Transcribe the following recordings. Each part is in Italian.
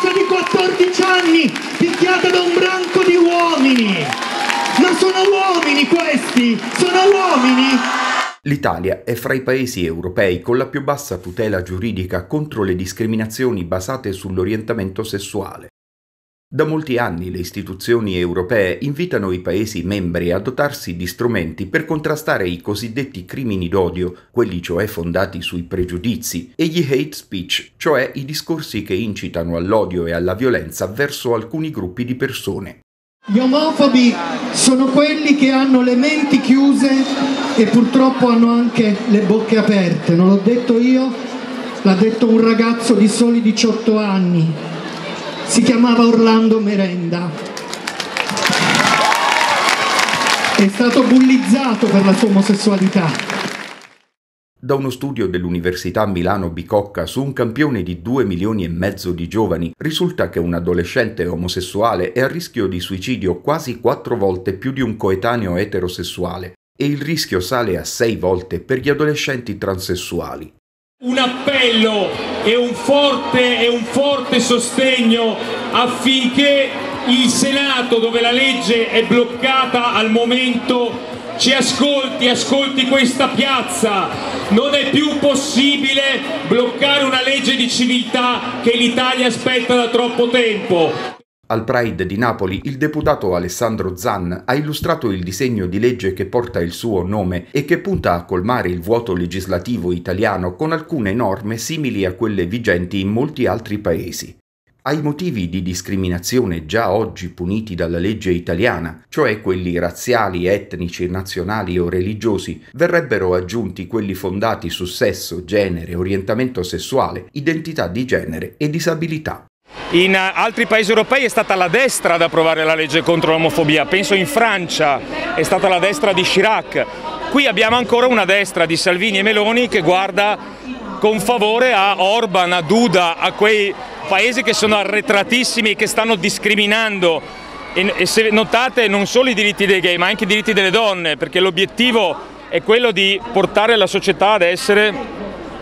ragazza di 14 anni picchiata da un branco di uomini. Ma sono uomini questi? Sono uomini? L'Italia è fra i paesi europei con la più bassa tutela giuridica contro le discriminazioni basate sull'orientamento sessuale. Da molti anni le istituzioni europee invitano i Paesi membri a dotarsi di strumenti per contrastare i cosiddetti crimini d'odio, quelli cioè fondati sui pregiudizi, e gli hate speech, cioè i discorsi che incitano all'odio e alla violenza verso alcuni gruppi di persone. Gli omofobi sono quelli che hanno le menti chiuse e purtroppo hanno anche le bocche aperte. Non l'ho detto io, l'ha detto un ragazzo di soli 18 anni. Si chiamava Orlando Merenda. È stato bullizzato per la sua omosessualità. Da uno studio dell'Università Milano Bicocca su un campione di 2,5 milioni di giovani risulta che un adolescente omosessuale è a rischio di suicidio quasi 4 volte più di un coetaneo eterosessuale e il rischio sale a 6 volte per gli adolescenti transessuali. Un appello e un forte sostegno affinché il Senato, dove la legge è bloccata al momento, ci ascolti questa piazza. Non è più possibile bloccare una legge di civiltà che l'Italia aspetta da troppo tempo. Al Pride di Napoli il deputato Alessandro Zan ha illustrato il disegno di legge che porta il suo nome e che punta a colmare il vuoto legislativo italiano con alcune norme simili a quelle vigenti in molti altri paesi. Ai motivi di discriminazione già oggi puniti dalla legge italiana, cioè quelli razziali, etnici, nazionali o religiosi, verrebbero aggiunti quelli fondati su sesso, genere, orientamento sessuale, identità di genere e disabilità. In altri paesi europei è stata la destra ad approvare la legge contro l'omofobia, penso in Francia è stata la destra di Chirac. Qui abbiamo ancora una destra di Salvini e Meloni che guarda con favore a Orban, a Duda, a quei paesi che sono arretratissimi e che stanno discriminando. E se notate non solo i diritti dei gay ma anche i diritti delle donne, perché l'obiettivo è quello di portare la società ad essere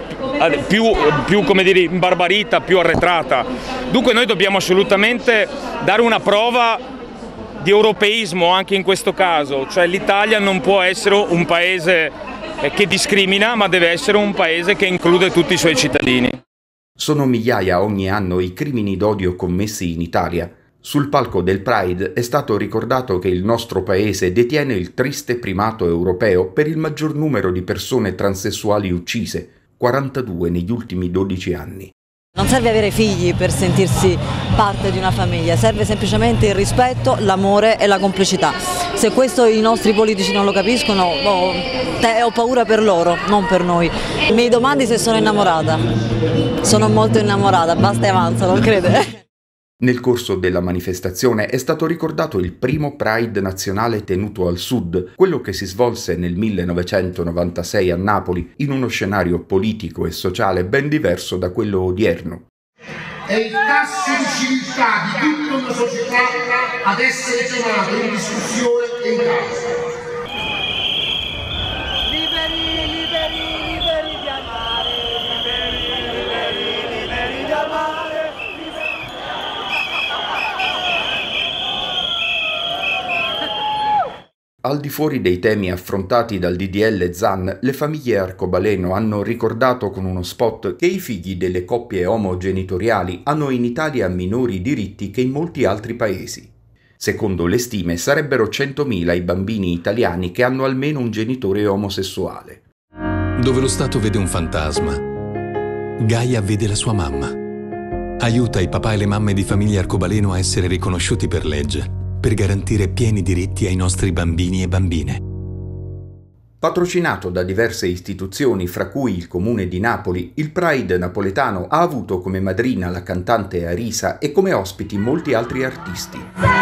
più come dire, imbarbarita, più arretrata. Dunque noi dobbiamo assolutamente dare una prova di europeismo anche in questo caso, cioè l'Italia non può essere un paese che discrimina, ma deve essere un paese che include tutti i suoi cittadini. Sono migliaia ogni anno i crimini d'odio commessi in Italia. Sul palco del Pride è stato ricordato che il nostro paese detiene il triste primato europeo per il maggior numero di persone transessuali uccise, 42 negli ultimi 12 anni. Non serve avere figli per sentirsi parte di una famiglia, serve semplicemente il rispetto, l'amore e la complicità. Se questo i nostri politici non lo capiscono, ho paura per loro, non per noi. Mi domandi se sono innamorata. Sono molto innamorata, basta e avanza, non crede? Nel corso della manifestazione è stato ricordato il primo Pride nazionale tenuto al sud, quello che si svolse nel 1996 a Napoli, in uno scenario politico e sociale ben diverso da quello odierno. È il tasso di civiltà di tutta una società ad essere chiamato in discussione e in causa. Al di fuori dei temi affrontati dal DDL Zan, le famiglie arcobaleno hanno ricordato con uno spot che i figli delle coppie omogenitoriali hanno in Italia minori diritti che in molti altri paesi. Secondo le stime sarebbero 100.000 i bambini italiani che hanno almeno un genitore omosessuale. Dove lo Stato vede un fantasma, Gaia vede la sua mamma. Aiuta i papà e le mamme di famiglie arcobaleno a essere riconosciuti per legge, per garantire pieni diritti ai nostri bambini e bambine. Patrocinato da diverse istituzioni, fra cui il Comune di Napoli, il Pride napoletano ha avuto come madrina la cantante Arisa e come ospiti molti altri artisti.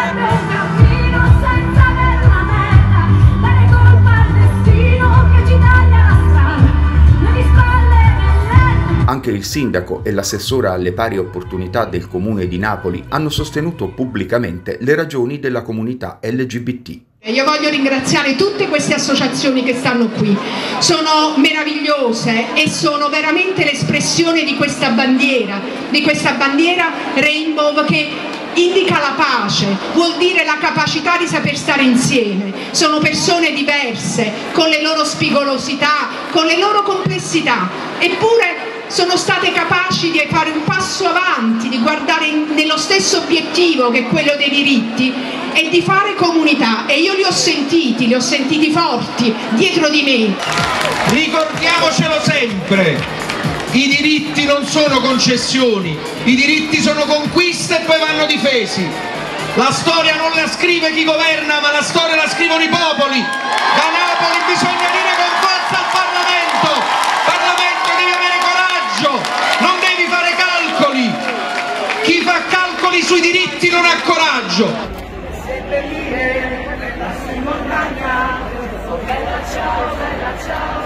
Anche il sindaco e l'assessora alle pari opportunità del Comune di Napoli hanno sostenuto pubblicamente le ragioni della comunità LGBT. Io voglio ringraziare tutte queste associazioni che stanno qui, sono meravigliose e sono veramente l'espressione di questa bandiera Rainbow, che indica la pace, vuol dire la capacità di saper stare insieme. Sono persone diverse, con le loro spigolosità, con le loro complessità, eppure sono state capaci di fare un passo avanti, di guardare nello stesso obiettivo che è quello dei diritti e di fare comunità, e io li ho sentiti forti dietro di me. Ricordiamocelo sempre, i diritti non sono concessioni, i diritti sono conquiste e poi vanno difesi. La storia non la scrive chi governa, ma la storia la scrivono i popoli. Da Napoli bisogna dire con forza al Parlamento: Parlamento, devi avere coraggio, non devi fare calcoli. Chi fa calcoli sui diritti non ha coraggio. Bella ciao, bella ciao.